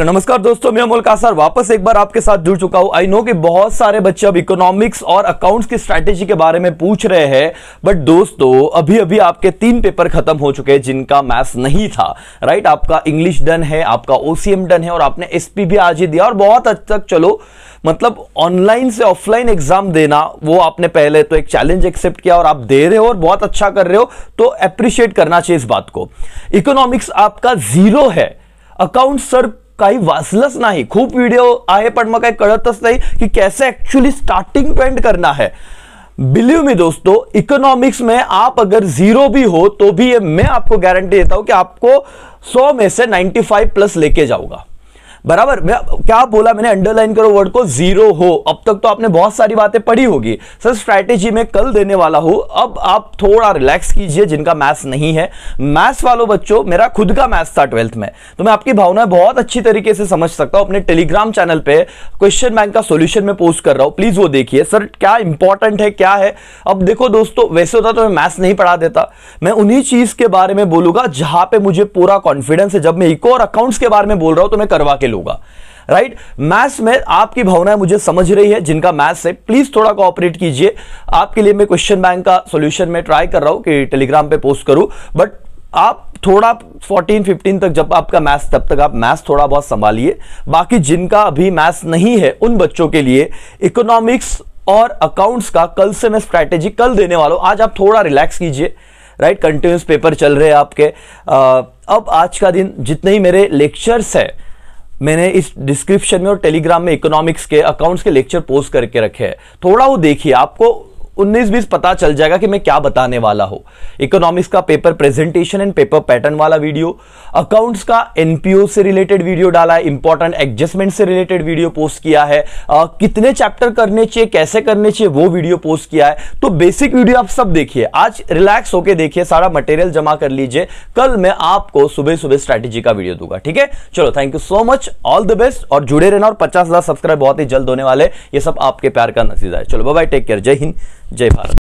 तो नमस्कार दोस्तों, मैं अमोल कासर वापस एक बार आपके साथ जुड़ चुका हूं। आई नो कि बहुत सारे बच्चे अब इकोनॉमिक्स और अकाउंट्स की स्ट्रैटेजी के बारे में पूछ रहे हैं, बट दोस्तों अभी अभी आपके 3 पेपर खत्म हो चुके हैं जिनका मैथ्स नहीं था। राइट, आपका इंग्लिश डन है, आपका ओसीएम डन है और आपने एसपी भी आज ही दिया और बहुत हद तक चलो मतलब ऑनलाइन से ऑफलाइन एग्जाम देना वो आपने पहले तो एक चैलेंज एक्सेप्ट किया और आप दे रहे हो और बहुत अच्छा कर रहे हो, तो अप्रिशिएट करना चाहिए इस बात को। इकोनॉमिक्स आपका 0 है, अकाउंट सर काही वाचलंच नाही, खूप व्हिडिओ आहे पण मग काही कळतच नाही की कैसे एक्चुअली स्टार्टिंग पॉइंट करना है। बिलीव मी दोस्तों, इकोनॉमिक्स में आप अगर 0 भी हो तो भी मैं आपको गारंटी देता हूं कि आपको 100 में से 95 प्लस लेके जाऊंगा। बराबर, क्या बोला मैंने, अंडरलाइन करो वर्ड को, 0 हो। अब तक तो आपने बहुत सारी बातें पढ़ी होगी सर, स्ट्रैटेजी में कल देने वाला हूं। अब आप थोड़ा रिलैक्स कीजिए जिनका मैथ्स नहीं है। मैथ्स वालों बच्चों, मेरा खुद का मैथ्स था 12th में, तो मैं आपकी भावनाएं बहुत अच्छी तरीके से समझ सकता हूं। अपने टेलीग्राम चैनल पे क्वेश्चन बैंक का सॉल्यूशन में पोस्ट कर रहा हूं, प्लीज वो देखिए सर क्या इंपॉर्टेंट है क्या है। अब देखो दोस्तों, वैसे होता तो मैं मैथ्स नहीं पढ़ा देता, मैं उन्हीं चीज के बारे में बोलूंगा जहां पे मुझे पूरा कॉन्फिडेंस है। जब मैं इको और अकाउंट्स के बारे में बोल रहा हूं तो मैं करवा के लूंगा। राइट, मैथ्स में आपकी भावनाएं मुझे समझ रही है, जिनका मैथ्स है प्लीज थोड़ा कोऑपरेट कीजिए। आपके लिए मैं क्वेश्चन बैंक का सॉल्यूशन में ट्राई कर रहा हूं कि टेलीग्राम पे पोस्ट करूं, बट आप थोड़ा 14-15 तक जब आपका मैथ्स, तब तक आप मैथ्स थोड़ा बहुत संभालिए। बाकी जिनका अभी मैथ्स नहीं है उन बच्चों के लिए इकोनॉमिक्स और अकाउंट्स का कल से मैं स्ट्रैटेजी कल देने वाला हूं। आज आप थोड़ा रिलैक्स कीजिए। राइट, कंटिन्यूस पेपर चल रहे हैं आपके। अब आज का दिन जितने ही मेरे लेक्चर्स है, मैंने इस डिस्क्रिप्शन में और टेलीग्राम में इकोनॉमिक्स के अकाउंट्स के लेक्चर पोस्ट करके रखे हैं, थोड़ा वो देखिए, आपको 19-20 पता चल जाएगा कि मैं क्या बताने वाला हूं। इकोनॉमिक्स का paper presentation and paper pattern वाला वीडियो, अकाउंट्स का एनपीओ से रिलेटेड वीडियो डाला है, इंपॉर्टेंट एडजस्टमेंट से रिलेटेड वीडियो पोस्ट किया है, कितने चैप्टर करने चाहिए, कैसे करने चाहिए वो वीडियो पोस्ट किया है। तो बेसिक वीडियो आप सब देखिए, आज रिलैक्स होकर देखिए, सारा मटेरियल जमा कर लीजिए, कल मैं आपको सुबह सुबह स्ट्रैटेजी का वीडियो दूंगा। ठीक है, चलो thank you so much, all the best और जुड़े रहना। और 50,000 सब्सक्राइब बहुत ही जल्द होने वाले, ये सब आपके प्यार का नतीजा है। चलो बाय बाय, टेक केयर, जय हिंद, जय भारत।